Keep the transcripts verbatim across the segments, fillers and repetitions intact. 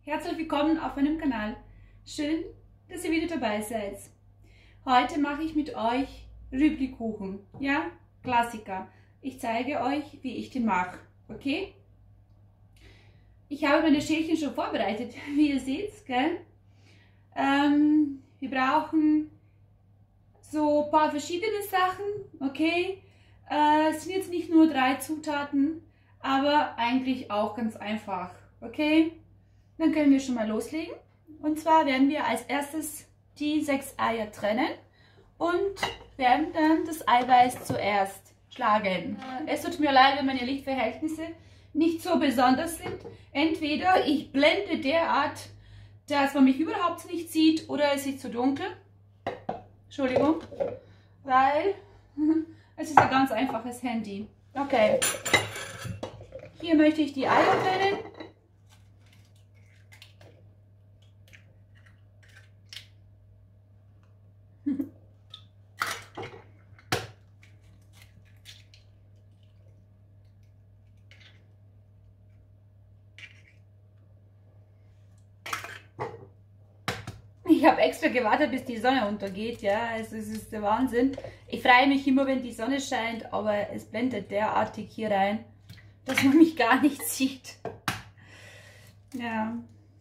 Herzlich willkommen auf meinem Kanal. Schön, dass ihr wieder dabei seid. Heute mache ich mit euch Rüblikuchen. Ja, Klassiker. Ich zeige euch, wie ich den mache. Okay? Ich habe meine Schälchen schon vorbereitet, wie ihr seht. Gell? Ähm, wir brauchen so ein paar verschiedene Sachen. Okay? Äh, es sind jetzt nicht nur drei Zutaten, aber eigentlich auch ganz einfach. Okay? Dann können wir schon mal loslegen. Und zwar werden wir als erstes die sechs Eier trennen und werden dann das Eiweiß zuerst schlagen. Es tut mir leid, wenn meine Lichtverhältnisse nicht so besonders sind. Entweder ich blende derart, dass man mich überhaupt nicht sieht, oder es ist zu dunkel. Entschuldigung, weil es ist ein ganz einfaches Handy. Okay, hier möchte ich die Eier trennen. Ich habe extra gewartet, bis die Sonne untergeht, ja, also es ist der Wahnsinn. Ich freue mich immer, wenn die Sonne scheint, aber es blendet derartig hier rein, dass man mich gar nicht sieht. Ja.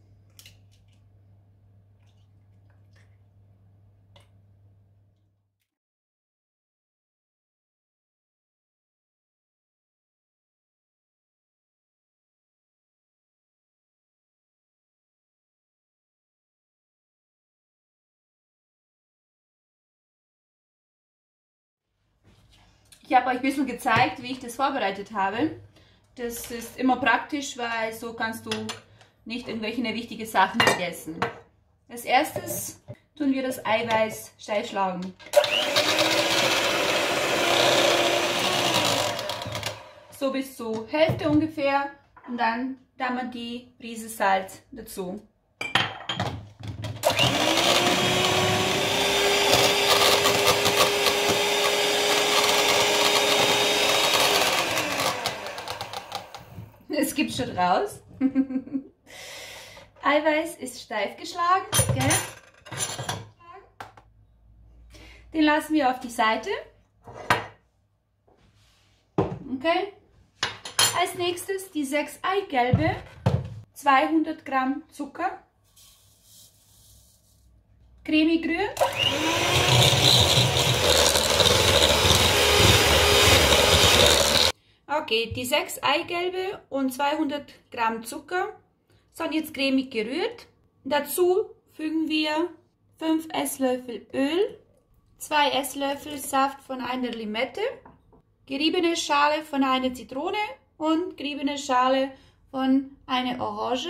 Ich habe euch ein bisschen gezeigt, wie ich das vorbereitet habe. Das ist immer praktisch, weil so kannst du nicht irgendwelche wichtige Sachen vergessen. Als erstes tun wir das Eiweiß steif schlagen. So bis zur Hälfte ungefähr, und dann da man die Prise Salz dazu. Es gibt schon raus. Eiweiß ist steif geschlagen. Gell? Den lassen wir auf die Seite. Okay. Als nächstes die sechs Eigelbe, zweihundert Gramm Zucker, cremig rühren. Okay, die sechs Eigelbe und zweihundert Gramm Zucker sind jetzt cremig gerührt. Dazu fügen wir fünf Esslöffel Öl, zwei Esslöffel Saft von einer Limette, geriebene Schale von einer Zitrone und geriebene Schale von einer Orange.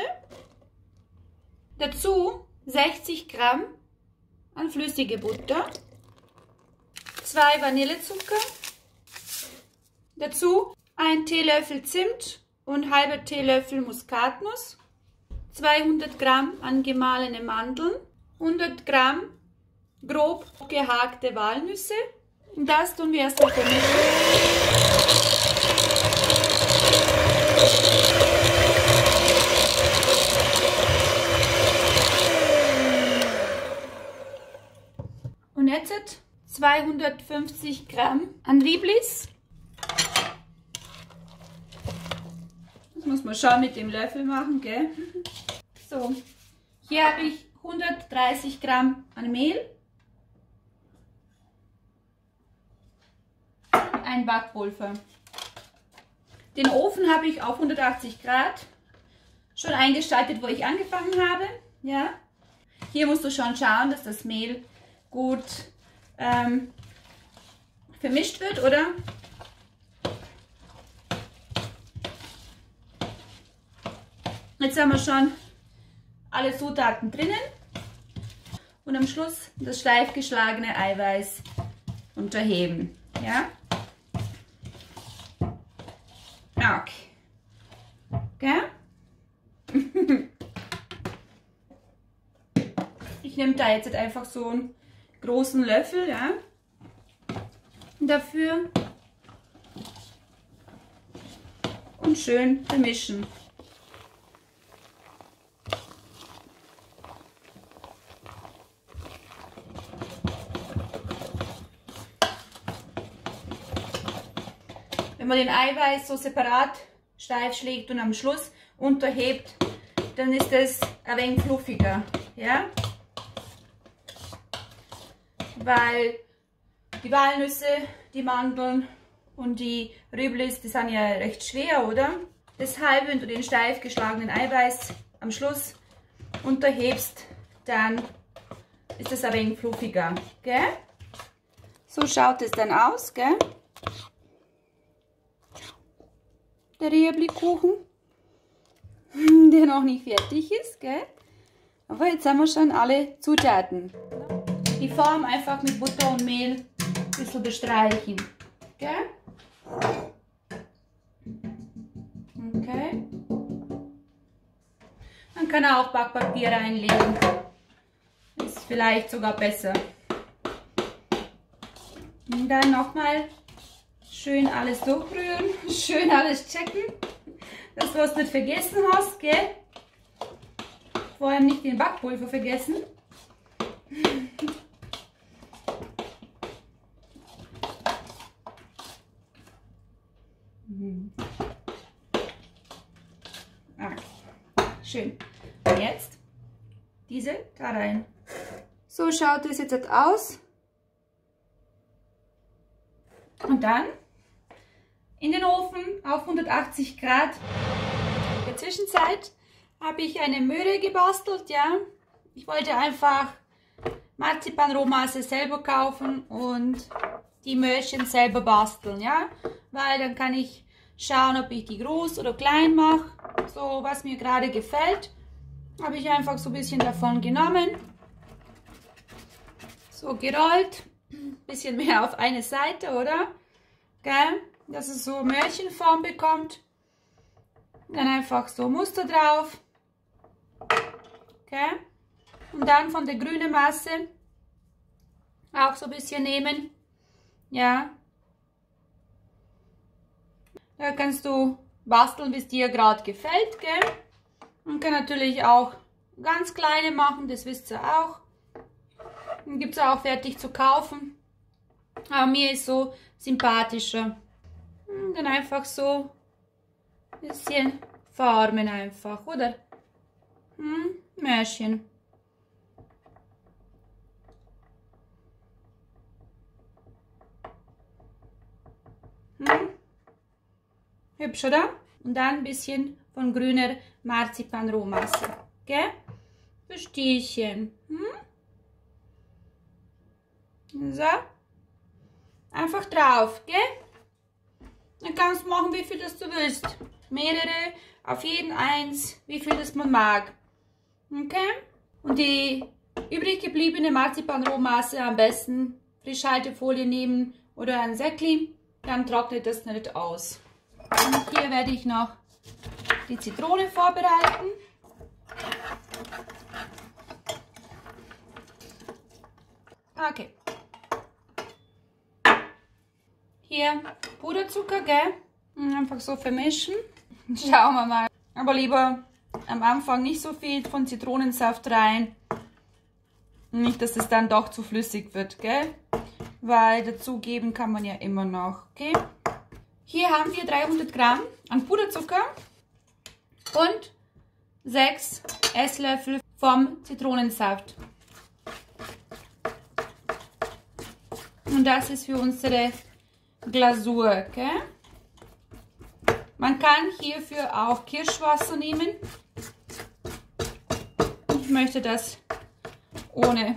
Dazu sechzig Gramm an flüssige Butter, zwei Vanillezucker, dazu ein Teelöffel Zimt und halber Teelöffel Muskatnuss, zweihundert Gramm an gemahlene Mandeln, hundert Gramm grob gehackte Walnüsse. Und das tun wir erst mal vermischen. Und jetzt zweihundertfünfzig Gramm an Riblis. Das muss man schon mit dem Löffel machen, gell? So, hier habe ich hundertdreißig Gramm an Mehl, ein Backpulver. Den Ofen habe ich auf hundertachtzig Grad schon eingeschaltet, wo ich angefangen habe. Ja? Hier musst du schon schauen, dass das Mehl gut ähm, vermischt wird, oder? Jetzt haben wir schon alle Zutaten drinnen und am Schluss das steif geschlagene Eiweiß unterheben. Ja? Okay. Okay. Ich nehme da jetzt einfach so einen großen Löffel, ja, dafür und schön vermischen. Wenn man den Eiweiß so separat steif schlägt und am Schluss unterhebt, dann ist es ein wenig fluffiger, ja? Weil die Walnüsse, die Mandeln und die Rüeblis, die sind ja recht schwer, oder? Deshalb, wenn du den steif geschlagenen Eiweiß am Schluss unterhebst, dann ist es ein wenig fluffiger, gell? So schaut es dann aus, gell? Der Rüeblikuchen, der noch nicht fertig ist, gell? Aber jetzt haben wir schon alle Zutaten. Die Form einfach mit Butter und Mehl ein bisschen bestreichen, gell? Okay. Man kann auch Backpapier reinlegen. Ist vielleicht sogar besser. Und dann nochmal schön alles durchrühren, schön alles checken, dass du was nicht vergessen hast, gell? Vor allem nicht den Backpulver vergessen. Okay. Schön. Und jetzt diese da rein. So schaut es jetzt aus. Und dann in den Ofen auf hundertachtzig Grad. In der Zwischenzeit habe ich eine Möhre gebastelt, ja. Ich wollte einfach Marzipanrohmasse selber kaufen und die Möhrchen selber basteln, ja. Weil dann kann ich schauen, ob ich die groß oder klein mache. So, was mir gerade gefällt, habe ich einfach so ein bisschen davon genommen. So gerollt. Bisschen mehr auf eine Seite, oder? Gell? Dass es so Möhrchenform bekommt. Dann einfach so Muster drauf. Okay. Und dann von der grünen Masse auch so ein bisschen nehmen. Ja. Da kannst du basteln, bis dir gerade gefällt, gell? Man kann natürlich auch ganz kleine machen, das wisst ihr auch. Dann gibt es auch fertig zu kaufen. Aber mir ist so sympathischer. Und dann einfach so ein bisschen formen einfach, oder? Hm, Möhrchen. Hm. Hübsch, oder? Und dann ein bisschen von grüner Marzipanrohmasse. Gell? Für Stielchen. Hm? So. Einfach drauf, gell? Dann kannst du machen, wie viel das du willst. Mehrere, auf jeden eins, wie viel das man mag. Okay? Und die übrig gebliebene Marzipanrohmasse am besten Frischhaltefolie nehmen oder ein Säckchen, dann trocknet das nicht aus. Und hier werde ich noch die Zitrone vorbereiten. Okay. Hier Puderzucker, gell? Einfach so vermischen. Schauen wir mal. Aber lieber am Anfang nicht so viel von Zitronensaft rein. Nicht, dass es dann doch zu flüssig wird, gell? Weil dazugeben kann man ja immer noch, okay? Hier haben wir dreihundert Gramm an Puderzucker und sechs Esslöffel vom Zitronensaft. Und das ist für unsere Glasur, okay? Man kann hierfür auch Kirschwasser nehmen. Ich möchte das ohne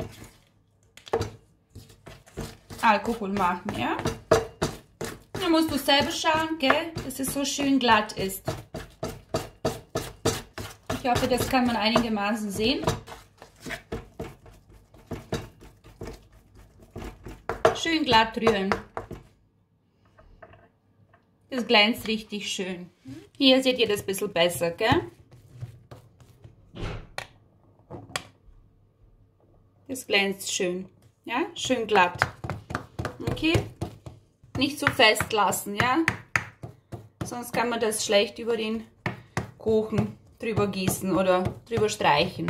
Alkohol machen, ja? Dann musst du selber schauen, gell, dass es so schön glatt ist. Ich hoffe, das kann man einigermaßen sehen. Schön glatt rühren. Das glänzt richtig schön. Hier seht ihr das ein bisschen besser, gell? Das glänzt schön. Ja, schön glatt. Okay? Nicht zu fest lassen, ja? Sonst kann man das schlecht über den Kuchen drüber gießen oder drüber streichen.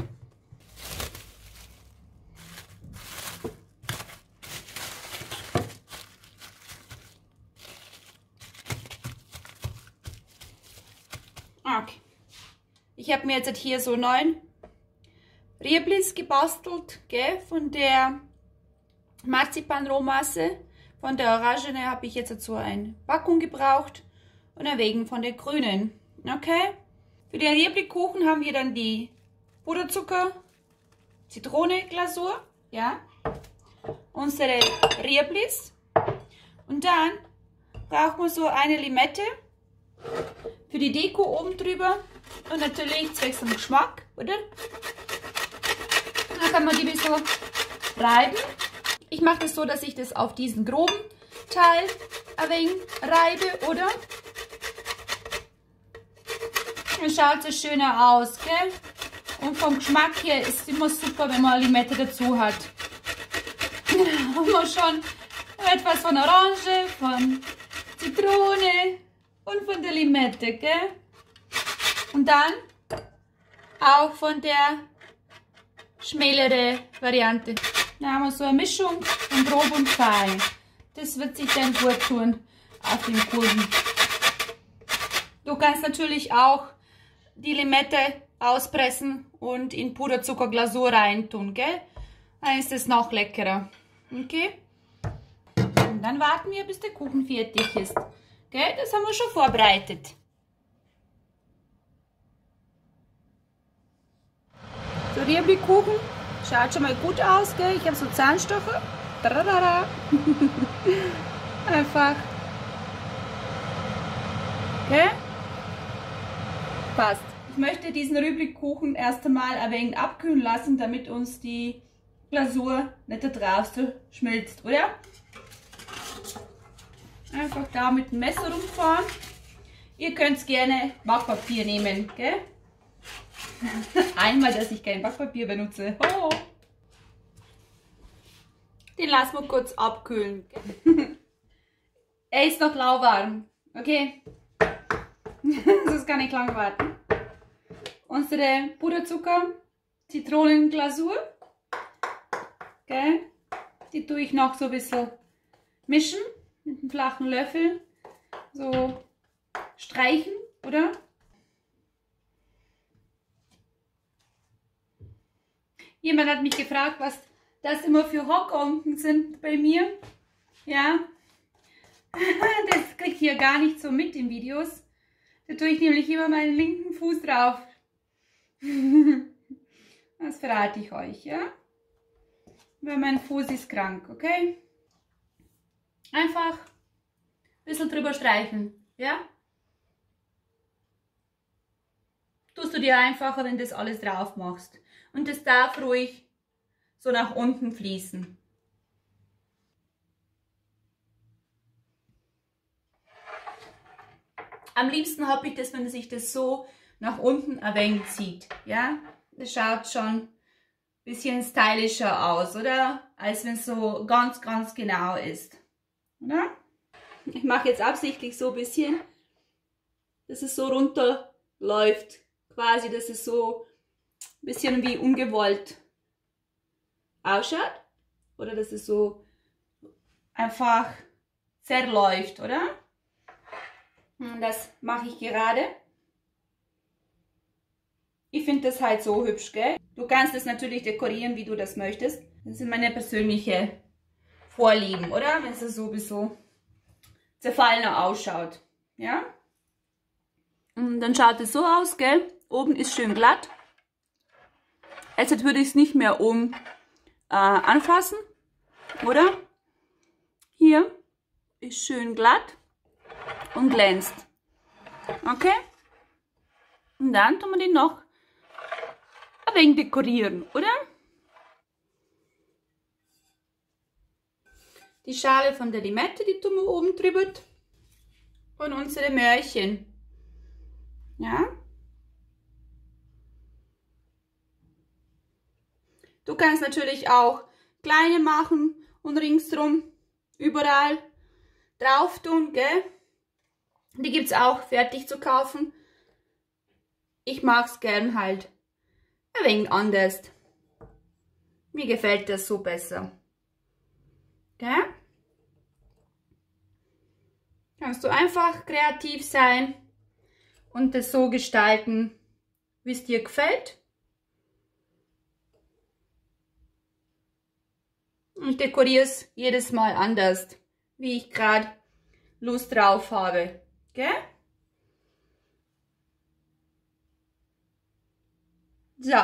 Ich habe mir jetzt hier so neun Rieblis gebastelt, gell, von der Marzipanrohmasse. Von der Orangene habe ich jetzt so eine Packung gebraucht und ein wegen von der grünen. Okay? Für den Riebli-Kuchen haben wir dann die Puderzucker, Zitrone, Glasur, ja, unsere Rieblis und dann brauchen wir so eine Limette für die Deko oben drüber und natürlich zwecks dem Geschmack, oder? Dann kann man die ein bisschen reiben. Ich mache das so, dass ich das auf diesen groben Teil ein wenig reibe, oder? Dann schaut es schöner aus, gell? Und vom Geschmack her ist es immer super, wenn man Limette dazu hat. Dann haben wir schon etwas von Orange, von Zitrone und von der Limette, gell? Und dann auch von der schmälere Variante. Da haben wir so eine Mischung von grob und fein. Das wird sich dann gut tun auf den Kuchen. Du kannst natürlich auch die Limette auspressen und in Puderzuckerglasur reintun, gell? Dann ist es noch leckerer. Okay? Und dann warten wir, bis der Kuchen fertig ist. Gell? Das haben wir schon vorbereitet. So, Riebli-Kuchen schaut schon mal gut aus, gell? Ich habe so Zahnstocher. Einfach. Gell? Passt. Ich möchte diesen Riebli-Kuchen erst einmal ein wenig abkühlen lassen, damit uns die Glasur nicht da drauf so schmilzt, oder? Einfach da mit dem Messer rumfahren. Ihr könnt gerne Backpapier nehmen, gell? Einmal, dass ich kein Backpapier benutze. Oh. Den lassen wir kurz abkühlen. Er ist noch lauwarm. Okay. Das kann ich lang warten. Unsere Puderzucker, Zitronenglasur. Okay. Die tue ich noch so ein bisschen mischen. Mit einem flachen Löffel. So streichen, oder? Jemand hat mich gefragt, was das immer für Hockonken sind bei mir. Ja, das kriegt ihr gar nicht so mit in Videos. Da tue ich nämlich immer meinen linken Fuß drauf. Das verrate ich euch, ja. Weil mein Fuß ist krank, okay? Einfach ein bisschen drüber streichen, ja. Tust du dir einfacher, wenn du das alles drauf machst. Und das darf ruhig so nach unten fließen. Am liebsten habe ich das, wenn sich das so nach unten ein wenig zieht. Ja? Das schaut schon ein bisschen stylischer aus, oder? Als wenn es so ganz, ganz genau ist. Oder? Ich mache jetzt absichtlich so ein bisschen, dass es so runterläuft. Quasi, dass es so ein bisschen wie ungewollt ausschaut. Oder dass es so einfach zerläuft, oder? Und das mache ich gerade. Ich finde das halt so hübsch, gell? Du kannst es natürlich dekorieren, wie du das möchtest. Das sind meine persönlichen Vorlieben, oder? Wenn es so ein bisschen zerfallener ausschaut. Ja? Und dann schaut es so aus, gell? Oben ist schön glatt. Jetzt würde ich es nicht mehr um äh, anfassen, oder? Hier ist schön glatt und glänzt. Okay? Und dann tun wir den noch ein wenig dekorieren, oder? Die Schale von der Limette, die tun wir oben drüber. Und unsere Möhrchen. Ja? Du kannst natürlich auch kleine machen und ringsrum überall drauf tun, gell? Die gibt es auch fertig zu kaufen. Ich mag es gern halt ein wenig anders. Mir gefällt das so besser. Gell? Kannst du einfach kreativ sein und das so gestalten, wie es dir gefällt. Und dekoriere es jedes Mal anders, wie ich gerade Lust drauf habe. Gell? So.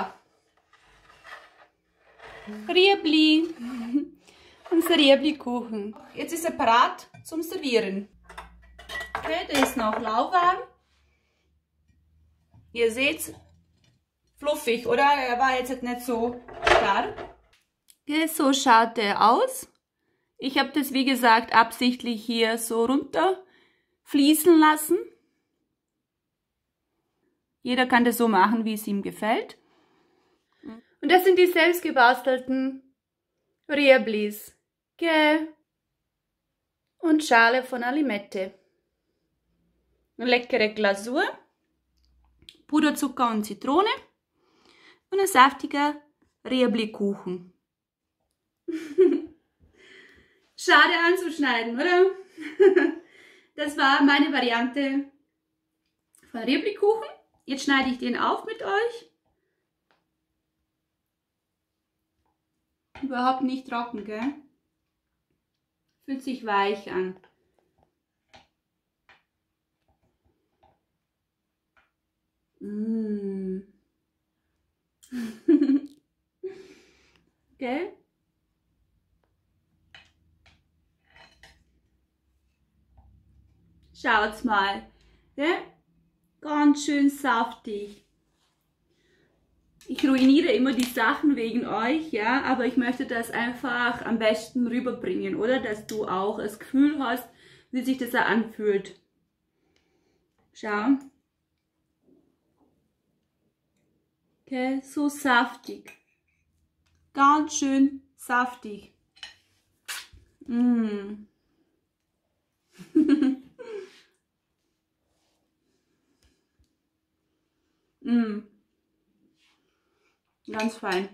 Riebli. Unser Riebli-Kuchen. Jetzt ist er parat zum Servieren. Okay, der ist noch lauwarm. Ihr seht, fluffig, oder? Er war jetzt nicht so stark. Okay, so schaut der aus. Ich habe das, wie gesagt, absichtlich hier so runter fließen lassen. Jeder kann das so machen, wie es ihm gefällt. Und das sind die selbst gebastelten Rieblis. Okay. Und Schale von einer Limette. Leckere Glasur, Puderzucker und Zitrone und ein saftiger Riebli-Kuchen. Schade anzuschneiden, oder? Das war meine Variante von Riebli-Kuchen. Jetzt schneide ich den auf mit euch. Überhaupt nicht trocken, gell? Fühlt sich weich an. Mmh. Gell? Schaut's mal. Gell? Ganz schön saftig. Ich ruiniere immer die Sachen wegen euch, ja, aber ich möchte das einfach am besten rüberbringen, oder? Dass du auch das Gefühl hast, wie sich das anfühlt. Schau. Okay, so saftig. Ganz schön saftig. Mm. mm. Ganz fein.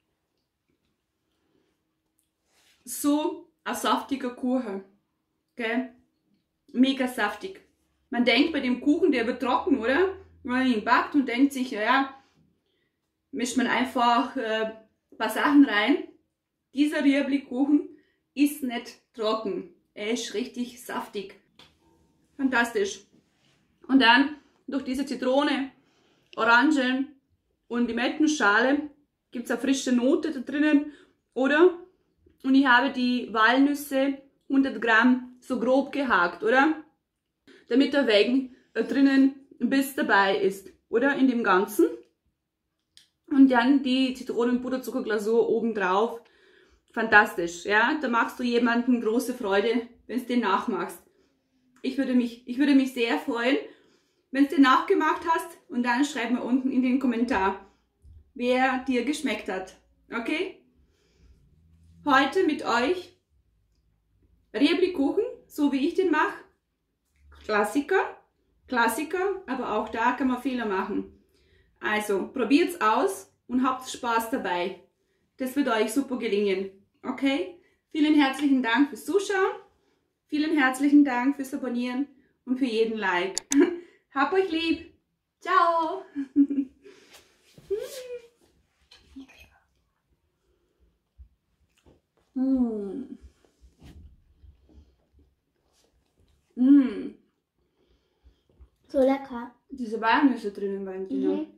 So ein saftiger Kuchen. Okay? Mega saftig. Man denkt bei dem Kuchen, der wird trocken, oder? Wenn man ihn backt und denkt sich, ja, ja, mischt man einfach äh, ein paar Sachen rein. Dieser Riebli-Kuchen ist nicht trocken. Er ist richtig saftig. Fantastisch. Und dann durch diese Zitrone, Orangen und Limettenschale gibt es eine frische Note da drinnen, oder? Und ich habe die Walnüsse hundert Gramm so grob gehakt, oder? Damit der Weg da drinnen ein Biss dabei ist, oder? In dem Ganzen. Und dann die Zitronen-Puderzuckerglasur oben drauf. Fantastisch, ja? Da machst du jemandem große Freude, wenn du den nachmachst. Ich würde mich, ich würde mich sehr freuen, wenn du den nachgemacht hast, und dann schreib mir unten in den Kommentar, wer dir geschmeckt hat. Okay? Heute mit euch Riebli-Kuchen, so wie ich den mache. Klassiker, Klassiker, aber auch da kann man Fehler machen. Also, probiert's aus und habt Spaß dabei. Das wird euch super gelingen. Okay? Vielen herzlichen Dank fürs Zuschauen. Vielen herzlichen Dank fürs Abonnieren und für jeden Like. Hab euch lieb. Ciao. mm. Mm. So lecker. Diese Walnüsse drinnen waren genau. Mhm.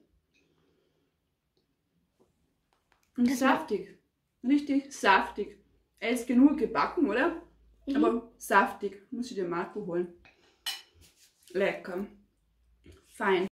Und Das saftig. Richtig saftig. Er ist genug gebacken, oder? Mhm. Aber saftig. Muss ich dir Marco holen. Lecker. Fein.